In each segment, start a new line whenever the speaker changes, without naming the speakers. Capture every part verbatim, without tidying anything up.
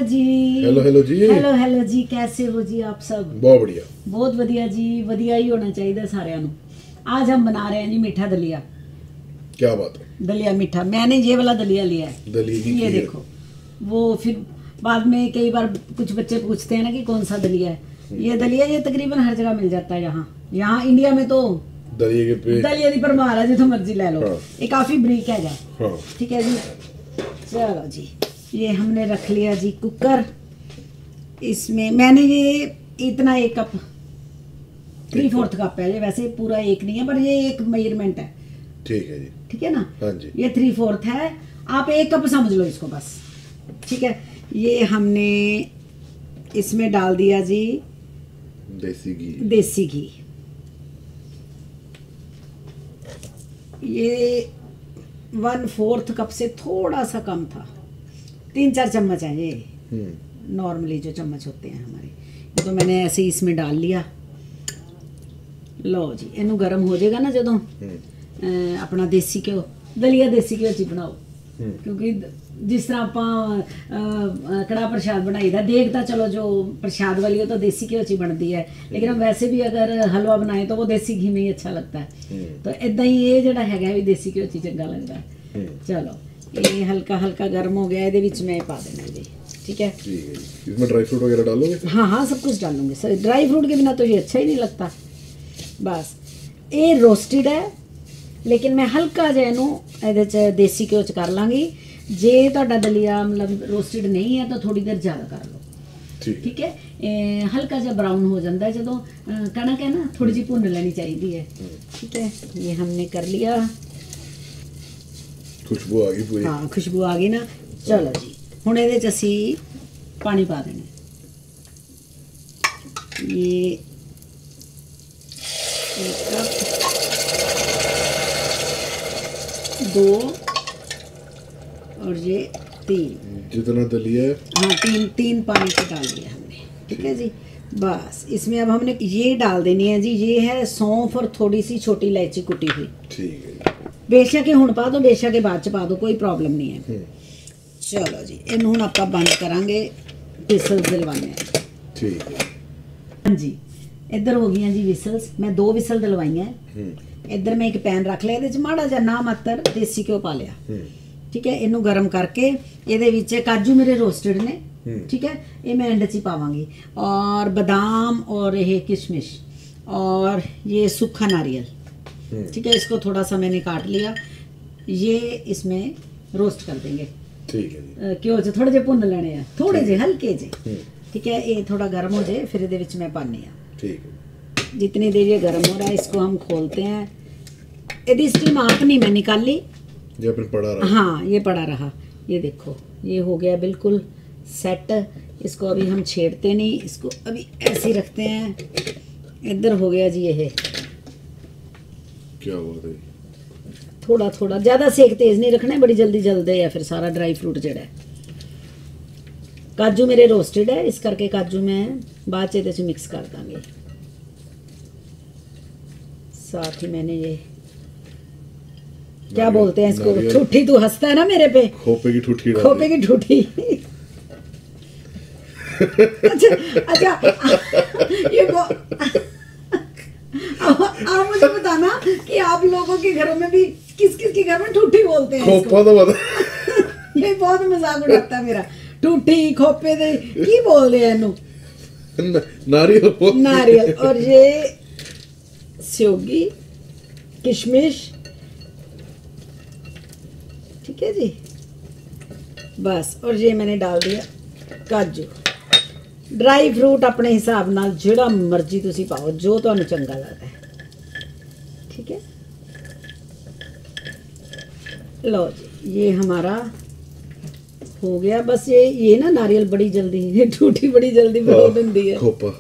जी।
Hello hello जी।
Hello hello जी, कैसे हो जी आप सब?
बहुत बढ़िया,
बहुत बढ़िया जी, बढ़िया ही होना चाहिए सारे। आज हम बना रहे हैं जी मीठा दलिया।
क्या बात है?
दलिया मीठा, मैंने ये वाला दलिया लिया है।
दलिया की
ये
खीर।
देखो, वो फिर बाद में कई बार कुछ बच्चे पूछते हैं ना कि कौन सा दलिया है। ये दलिया ये तकरीबन हर जगह मिल जाता है। यहाँ यहाँ इंडिया में तो
दलिया के पे
दलिया दी परमार है, जितो मर्जी ले लो।
हाँ।
ये काफी बरीक है।
हाँ।
ठीक है जी। चलो जी, ये हमने रख लिया जी कुकर। इसमें मैंने ये इतना एक कप, थ्री फोर्थ कप है ये। वैसे पूरा एक नहीं है, पर ये एक मेजरमेंट है।
ठीक है जी।
ठीक है ना?
हाँ जी।
ये थ्री फोर्थ है, आप एक कप समझ लो इसको बस। ठीक है। ये हमने इसमें डाल दिया जी
देसी घी।
देसी घी। ये वन फोर्थ कप से थोड़ा सा कम था। तीन चार चम्मच है ये, नॉर्मली जो चम्मच होते हैं हमारे। तो मैंने ऐसे ही इसमें डाल लिया। लो जी, इनू गर्म हो जाएगा ना जदों अपना देसी घ्यो, दलिया देसी घ्यो च बनाओ। क्योंकि जिस तरह आप कड़ा प्रसाद बनाईदा, देग तो चलो जो प्रसाद वाली हो तो देसी घ्यो च बनती है, लेकिन हम वैसे भी अगर हलवा बनाए तो वो देसी घी में ही अच्छा लगता है। तो इदा ही ये जड़ा है भी देसी घ्यो च चंगा लगता है। चलो, ये हल्का हल्का गर्म हो गया, ये मैं पा देना जी। ठीक है।
इसमें ड्राई फ्रूट वगैरह डालोगे?
हाँ हाँ, सब कुछ डालूंगी सर। ड्राई फ्रूट के बिना तो ये अच्छा ही नहीं लगता। बस ये रोस्टेड है, लेकिन मैं हल्का जिहा इहनूं इहदे च देसी घ्यो च कर लांगी। जे तुहाडा दलिया मतलब रोस्टेड नहीं है तो थोड़ी देर ज़्यादा कर लो।
ठीक,
ठीक है। ए, हल्का जिहा ब्राउन हो जाता है जदों कणक है ना, थोड़ी जी भुन लेनी चाहिए है। ठीक है। ये हमने कर लिया।
खुशबू आ गई पूरी।
हाँ, खुशबू आ गई ना। चलो जी, हुण इहदे च असीं पानी पा देना। ये एक कप, दो और ये तीन।
जितना दलिया है,
हाँ, तीन तीन पानी से डाल दिया हमने। ठीक है जी। बस इसमें अब हमने ये डाल देनी है जी, ये है सौंफ और थोड़ी सी छोटी इलायची कुटी हुई।
ठीक है।
बेशक के हुण पा दो, बेशक के बाद च पा दो, कोई प्रॉब्लम नहीं है। चलो जी, इन हुण आपां बंद करांगे, विसल्स दिलवाने।
ठीक है।
हाँ जी, इधर हो गई जी विसल्स। मैं दो विसल दिलवाई हैं। इधर मैं एक पैन रख लिया, इहदे च माड़ा जिहा ना मात्र देसी घ्यो पा लिया। ठीक है। इनू गर्म करके इहदे विच काजू मेरे रोस्टेड ने। ठीक है। ये मैं एंड च ही पावांगी, और बादाम और ये किशमिश और ये सूखा नारियल। ठीक है। इसको थोड़ा सा मैंने काट लिया, ये इसमें रोस्ट कर देंगे।
ठीक है।
घ्यो च थोड़े जे भुन लेने हैं, थोड़े जे हल्के जे। ठीक है। ये थोड़ा गर्म हो जाए फिर इहदे विच मैं पानी आ।
ठीक है।
जितनी देर ये गर्म हो रहा है, इसको हम खोलते हैं। यदि स्टीम आप नहीं मैं निकाल ली,
ये अपने पड़ा रहा।
हाँ, ये पड़ा रहा। ये देखो, ये हो गया बिल्कुल सेट। इसको अभी हम छेड़ते नहीं, इसको अभी ऐसे ही रखते हैं। इधर हो गया जी ये।
क्या बात है?
थोड़ा थोड़ा, ज़्यादा सेक तेज नहीं रखना है, बड़ी जल्दी जल दे या फिर सारा ड्राई फ्रूट जड़ा है। काजू मेरे रोस्टेड है, इस करके काजू मैं बाद च इहदे च मिक्स कर दांगी। साथ ही मैंने ये क्या बोलते हैं इसको, ठूठी। तू हंसता है ना मेरे पे। खोपे
की ठूठी।
खोपे की ठूठी। अच्छा अच्छा, ये वो आप मुझे बताना कि आप लोगों के घरों में भी किस किस के घर में ठूठी बोलते हैं?
खोपा तो बता।
ये बहुत मजाक उड़ाता है मेरा। ठूठी, खोपे दे की बोलते हैं इनू?
नारियल।
नारियल। और ये स्योगी, किशमिश। ठीक है जी। बस, और ये मैंने डाल दिया काजू। ड्राई फ्रूट अपने हिसाब नाल जिहड़ा मर्जी तुसी पाओ, जो तुहानू चंगा लगता है। ठीक है। लो जी, ये हमारा हो गया। बस ये ये ना नारियल बड़ी जल्दी, ये ठूठी बड़ी जल्दी बहुत होती है।
खोपा।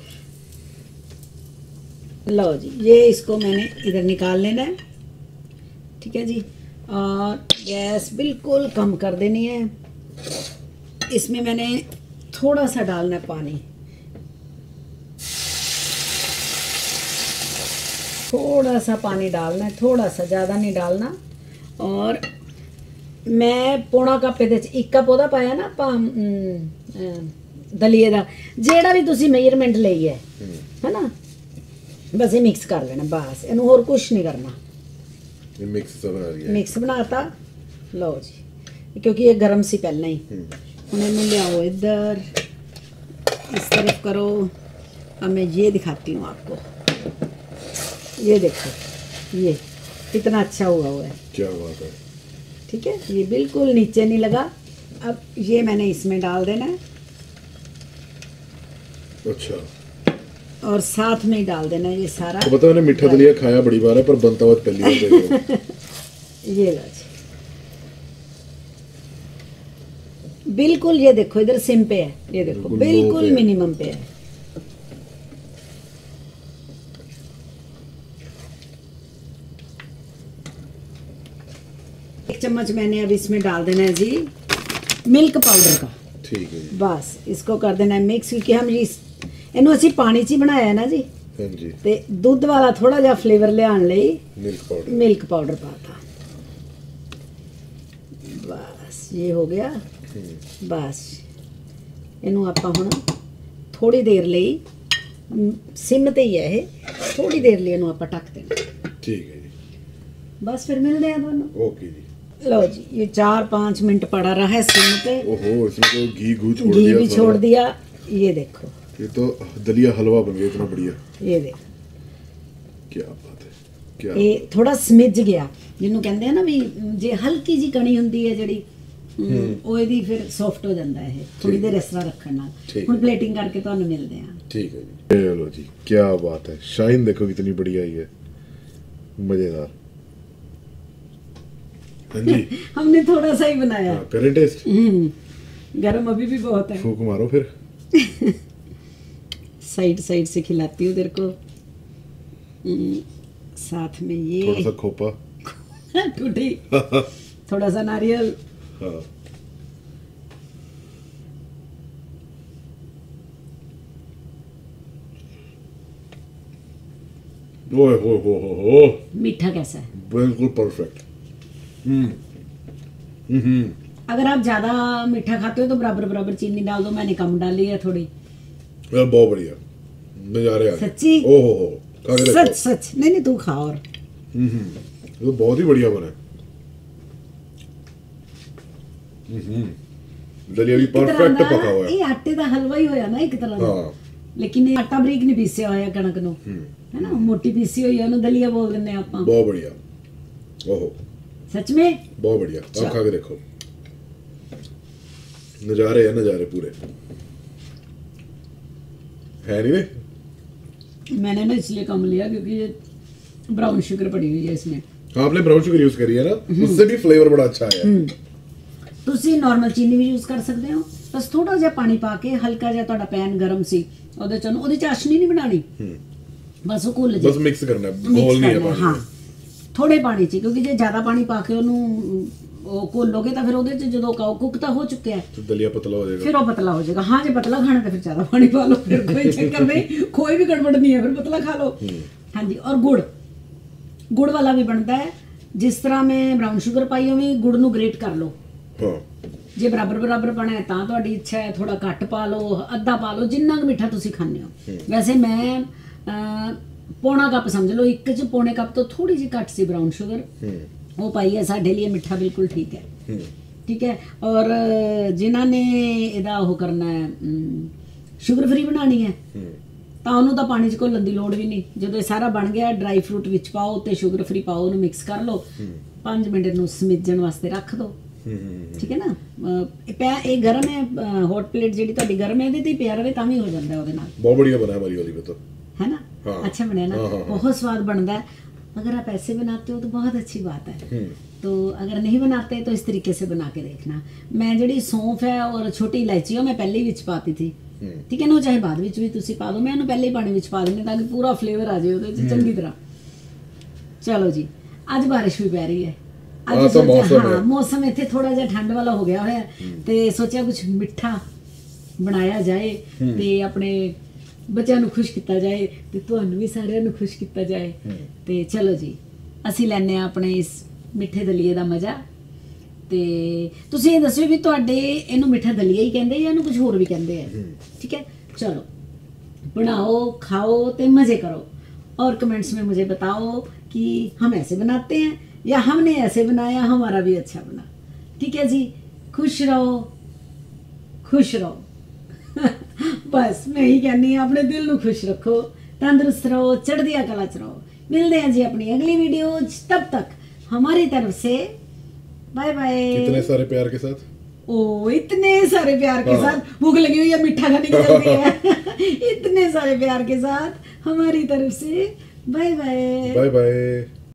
लो जी, ये इसको मैंने इधर निकाल लेना है। ठीक है जी। और गैस बिल्कुल कम कर देनी है। इसमें मैंने थोड़ा सा डालना है पानी, थोड़ा सा पानी डालना है, थोड़ा सा, ज़्यादा नहीं डालना। और ਮੈਂ ਪੌਣਾ ਕੱਪ ਇਹਦੇ ਚ ਇੱਕ ਕੱਪ ਉਹਦਾ ਪਾਇਆ ਨਾ ਆਪਾਂ ਅਮ, ਅਮ, ਦਲੀਏ ਦਾ, ਜਿਹੜਾ ਵੀ ਤੁਸੀਂ ਮੇਜਰਮੈਂਟ ਲਈ ਹੈ ਹੈਨਾ, ਬਸ ਇਹ ਮਿਕਸ ਕਰ ਲੈਣਾ, ਬਸ ਇਹਨੂੰ ਹੋਰ ਕੁਝ ਨਹੀਂ ਕਰਨਾ।
ਇਹ ਮਿਕਸ ਸਭ ਬਣਾ ਲਿਆ,
ਮਿਕਸ ਬਣਾਤਾ। ਲਓ जी, क्योंकि ये गर्म सी पहले ही। ਹੁਣ ਇਹਨੂੰ ਲਿਆਓ इधर, इस तरफ करो। अब मैं ये दिखाती हूँ आपको, ये देखो, ये कितना अच्छा हुआ हुआ है।
क्या बात है।
ठीक है, ये बिल्कुल नीचे नहीं लगा। अब ये मैंने इसमें डाल देना है,
अच्छा,
और साथ में ही डाल देना है ये सारा।
तो पता मैंने मीठा दलिया खाया बड़ी बार है, पर बनता हुआ पहली बार देख रहा हूं।
ये लो जी, बिल्कुल ये देखो इधर सिम पे है, ये देखो
बिल्कुल
बिल्कुल
low पे है।
मिनिमम पे है। एक चम्मच मैंने अब इसमें डाल देना है जी मिल्क पाउडर का।
ठीक है जी।
बस इसको कर देना है मिक्स, क्योंकि हम इस ਇਹਨੂੰ ਅਸੀਂ ਪਾਣੀ 'ਚ ਹੀ ਬਣਾਇਆ ਹੈ ਨਾ ਜੀ।
ਹਾਂਜੀ।
ਤੇ ਦੁੱਧ ਵਾਲਾ ਥੋੜਾ ਜਿਹਾ ਫਲੇਵਰ ਲਿਆਉਣ ਲਈ
ਮਿਲਕ ਪਾਊਡਰ
ਮਿਲਕ ਪਾਊਡਰ ਪਾਤਾ। ਬਸ ਇਹ ਹੋ ਗਿਆ। ਬਸ ਇਹਨੂੰ ਆਪਾਂ ਹੁਣ ਥੋੜੀ ਦੇਰ ਲਈ ਸਿਮ ਤੇ ਹੀ ਹੈ ਇਹ, ਥੋੜੀ ਦੇਰ ਲਈ ਇਹਨੂੰ ਆਪਾਂ ਢੱਕ ਦੇਣਾ।
ठीक है जी।
बस फिर मिलते हैं दोनों।
ओके जी।
लो जी, ये चार पाँच मिनट पड़ा रहा है सिम पे।
ओहो, इसमें तो घी घू छोड़
घी
दिया
भी
सारा।
छोड़ दिया। ये देखो,
ये तो दलिया हलवा बन गया इतना बढ़िया।
ये देखो,
क्या बात है, क्या
ਇਹ ਥੋੜਾ ਸਮਿਜ ਗਿਆ, ਜਿਹਨੂੰ ਕਹਿੰਦੇ ਆ ਨਾ ਵੀ ਜੇ ਹਲਕੀ ਜੀ ਕਣੀ ਹੁੰਦੀ ਹੈ ਜਿਹੜੀ ਅਮ, ਉਹ ਇਹਦੀ ਫਿਰ ਸੌਫਟ ਹੋ ਜਾਂਦਾ ਹੈ ਥੋੜੀ ਦੇਰ ਇਸ ਤਰ੍ਹਾਂ ਰੱਖਣ ਨਾਲ।
ਠੀਕ
ਹੁਣ
ਹੈ।
ਪਲੇਟਿੰਗ ਕਰਕੇ ਤੁਹਾਨੂੰ ਮਿਲਦੇ ਆ।
ठीक है जी। चलो जी, क्या बात है, शाइन देखो कितनी बढ़िया आई है, मजेदार। हाँ जी।
हमने थोड़ा सा ही बनाया।
हाँ, करें टेस्ट।
हम्म, गरम अभी भी बहुत है।
फूक मारो फिर।
साइड साइड से खिलाती हूँ तेरे को। हम्म, साथ में
थोड़ा
ये
सा खोपा।
टूटी, थोड़ा सा नारियल।
हाँ। ओए हो हो हो हो,
मीठा कैसा है?
बिल्कुल परफेक्ट। हम्म हम्म
अगर आप ज्यादा मीठा खाते हो तो बराबर बराबर चीनी डाल दो, मैंने कम डाली है थोड़ी।
यार बहुत बढ़िया नजारे आ गए।
सच्ची?
ओ हो हो, खा के देखो।
सच सच, नहीं नहीं तू खा। और
हम्म, ये तो बहुत ही बढ़िया बना है। हम्म, दलिया भी
ਇੱਕ ਤਰ੍ਹਾਂ
परफेक्ट
ਦਾ
पका हुआ है।
ਇਹ ਆਟੇ ਦਾ ਹਲਵਾ ਹੀ ਹੋਇਆ ਨਾ ਇੱਕ ਤਰ੍ਹਾਂ ਦਾ।
हाँ।
ਲੇਕਿਨ ਇਹ ਆਟਾ ਬਰੀਕ ਨਹੀਂ ਪੀਸਿਆ ਹੋਇਆ ਕਣਕ ਨੂੰ, ਹੈ ਨਾ, ਮੋਟੀ ਪੀਸੀ ਹੋਈ ਹੈ, ਉਹਨੂੰ ਦਲੀਆ ਬੋਲ ਦਿੰਦੇ ਆ ਆਪਾਂ।
बहुत बढ़िया। ओहो,
सच में
बहुत बढ़िया। आप खा के देखो, नजारे है, नजारे पूरे है नहीं वे।
मैंने ना इसलिए कम लिया क्योंकि ये ब्राउन शुगर पड़ी हुई है इसमें।
हाँ, आपने ब्राउन शुगर यूज करी है ना, उससे भी फ्लेवर बड़ा अच्छा आया है।
ਤੁਸੀਂ ਨਾਰਮਲ ਚੀਨੀ ਵੀ ਯੂਜ਼ ਕਰ ਸਕਦੇ ਹੋ, ਬਸ ਥੋੜਾ ਜਿਹਾ ਪਾਣੀ ਪਾ ਕੇ, ਹਲਕਾ ਜਿਹਾ ਤੁਹਾਡਾ ਪੈਨ ਗਰਮ ਸੀ ਉਹਦੇ ਚ ਉਹਦੀ ਚਾਸ਼ਨੀ ਨਹੀਂ ਬਣਾਣੀ, ਬਸ ਉਹ ਘੁੱਲ
बस मिक्स करना है, घोल नहीं है पानी।
ਹਾਂ ਥੋੜੇ ਪਾਣੀ ਚ, ਕਿਉਂਕਿ ਜੇ ਜ਼ਿਆਦਾ ਪਾਣੀ ਪਾ ਕੇ ਉਹਨੂੰ ਉਹ ਘੋਲੋਗੇ ਤਾਂ ਫਿਰ ਉਹਦੇ ਚ ਜਦੋਂ ਕੁੱਕ ਤਾਂ ਹੋ ਚੁੱਕਿਆ ਹੈ,
तो दलिया पतला हो जाएगा।
ਫਿਰ ਉਹ ਪਤਲਾ ਹੋ ਜਾਏਗਾ। ਹਾਂ ਜੇ ਪਤਲਾ ਖਾਣਾ ਤਾਂ ਫਿਰ ਜ਼ਿਆਦਾ ਪਾਣੀ ਪਾ ਲਓ, ਫਿਰ ਕੋਈ ਚੱਕਰ ਨਹੀਂ, ਕੋਈ ਵੀ ਗੜਬੜ ਨਹੀਂ ਹੈ, ਫਿਰ ਪਤਲਾ ਖਾ ਲਓ। ਹਾਂਜੀ, ਔਰ ਗੁੜ, ਗੁੜ ਵਾਲਾ ਵੀ ਬਣਦਾ ਹੈ ਜਿਸ ਤਰ੍ਹਾਂ ਮੈਂ ਬਰਾਊਨ ਸ਼ੂਗਰ ਪਾਈ ਹੋਵੇ, ਗੁੜ ਨੂੰ ਗ੍ਰੇਟ ਕਰ ਲਓ।
हाँ।
ਜੇ ਬਰਾਬਰ ਬਰਾਬਰ ਪਾਣਾ ਹੈ ਤਾਂ ਤੁਹਾਡੀ ਇੱਛਾ ਹੈ, ਥੋੜਾ ਘੱਟ ਪਾ ਲਓ, ਅੱਧਾ ਪਾ ਲਓ, ਜਿੰਨਾ ਕੁ ਮਿੱਠਾ ਤੁਸੀਂ ਖਾਂਦੇ ਹੋ। ਵੈਸੇ ਮੈਂ ਅਹ, ਪੌਣਾ ਕੱਪ ਸਮਝ ਲਓ, ਇੱਕ ਚ ਪੌਣੇ ਕੱਪ ਤੋਂ ਥੋੜੀ ਜਿਹੀ ਘੱਟ ਸੀ ਬਰਾਊਨ ਸ਼ੂਗਰ, ਉਹ ਪਾਈ ਹੈ। ਸਾਡੇ ਲਈ ਮਿੱਠਾ ਬਿਲਕੁਲ ਠੀਕ ਹੈ। ਠੀਕ ਹੈ। ਔਰ ਜਿਨ੍ਹਾਂ ਨੇ ਇਹਦਾ ਉਹ ਕਰਨਾ ਹੈ, ਸ਼ੂਗਰ ਫ੍ਰੀ ਬਣਾਉਣੀ ਹੈ, ਤਾਂ ਉਹਨੂੰ ਤਾਂ ਪਾਣੀ 'ਚ ਘੋਲਣ ਦੀ ਲੋੜ ਵੀ ਨਹੀਂ। ਜਦੋਂ ਇਹ ਸਾਰਾ ਬਣ ਗਿਆ, ਡਰਾਈ ਫਰੂਟ ਵਿੱਚ ਪਾਓ ਤੇ ਸ਼ੂਗਰ ਫ੍ਰੀ ਪਾਓ, ਉਹਨੂੰ ਮਿਕਸ ਕਰ ਲਓ, ਪੰਜ ਮਿੰਟ ਨੂੰ ਸਮਿਜਣ ਵਾਸਤੇ ਰੱਖ ਦਿਓ। ਠੀਕ ਹੈ ਨਾ। ਅਹ ਇਹ ਪਿਆ, ਇਹ ਗਰਮ ਹੈ, ਹੌਟ ਪਲੇਟ ਜਿਹੜੀ ਤੁਹਾਡੀ ਗਰਮ ਹੈ, ਇਹਦੇ ਤੇ ਹੀ ਪਿਆ ਰਵੇ ਤਾਂ ਵੀ ਹੋ ਜਾਂਦਾ ਉਹਦੇ ਨਾਲ।
बहुत बढ़िया बना है हमारी वाली में तो।
है ना।
हाँ।
अच्छा बने ना।
हाँ, हाँ, हाँ।
बहुत स्वाद बनता है। अगर आप ऐसे बनाते हो तो बहुत अच्छी बात है। तो अगर नहीं बनाते तो इस तरीके से बना के देखना। मैं ਜਿਹੜੀ सौंफ है और छोटी इलायची है मैं पहले ही ਵਿੱਚ ਪਾਤੀ थी। ठीक है ना, चाहे बाद ਵਿੱਚ ਵੀ ਤੁਸੀਂ ਪਾ ਦਿਓ, ਮੈਂ ਇਹਨੂੰ ਪਹਿਲੇ ਹੀ ਪਾਣੀ ਵਿੱਚ ਪਾ ਦਿੰਦੀ ਤਾਂ ਕਿ ਪੂਰਾ ਫਲੇਵਰ ਆ ਜਾਏ ਉਹਦੇ ਵਿੱਚ ਚੰਗੀ ਤਰ੍ਹਾਂ। ਚਲੋ ਜੀ, ਅੱਜ ਬਾਰਿਸ਼ ਵੀ ਪੈ ਰਹੀ ਹੈ।
हाँ, तो मौसम है।
ਹਾਂ, ਮੌਸਮ ਇੱਥੇ ਥੋੜਾ ਜਿਹਾ ਠੰਡ ਵਾਲਾ ਹੋ ਗਿਆ ਹੋਇਆ ਤੇ ਸੋਚਿਆ ਕੁਝ ਮਿੱਠਾ ਬਣਾਇਆ ਜਾਏ ਤੇ ਆਪਣੇ ਬੱਚਿਆਂ ਨੂੰ ਖੁਸ਼ ਕੀਤਾ ਜਾਏ ਤੇ ਤੁਹਾਨੂੰ ਵੀ ਸਾਰਿਆਂ ਨੂੰ ਖੁਸ਼ ਕੀਤਾ ਜਾਏ। ਤੇ ਚਲੋ ਜੀ, ਅਸੀਂ ਲੈਣੇ ਆ ਆਪਣੇ ਇਸ ਮਿੱਠੇ ਦਲੀਏ ਦਾ ਮਜ਼ਾ। ਤੇ ਤੁਸੀਂ ਇਹ ਦੱਸਿਓ ਵੀ ਤੁਹਾਡੇ ਇਹਨੂੰ ਮਿੱਠਾ ਦਲੀਆ ਹੀ ਕਹਿੰਦੇ ਜਾਂ ਇਹਨੂੰ ਕੁਝ ਹੋਰ ਵੀ ਕਹਿੰਦੇ ਆ। ठीक है, चलो बनाओ खाओ ते मज़े करो और कमेंट्स में मुझे बताओ कि हम ऐसे बनाते हैं या हमने ऐसे बनाया हमारा भी अच्छा बना। ठीक है जी, खुश रहो खुश रहो बस मैं ही कहनी अपने दिल को खुश रखो, तंदुरुस्त रहो, चढ़दिया कला च रहो। मिलते हैं जी अपनी अगली वीडियो, तब तक हमारी तरफ से बाय बाय।
कितने सारे प्यार के साथ,
ओ इतने सारे प्यार के
हाँ।
साथ, भूख लगी हुई है मीठा खाने की जल्दी है इतने सारे प्यार के साथ हमारी तरफ से बाय बाय
बाय बाय।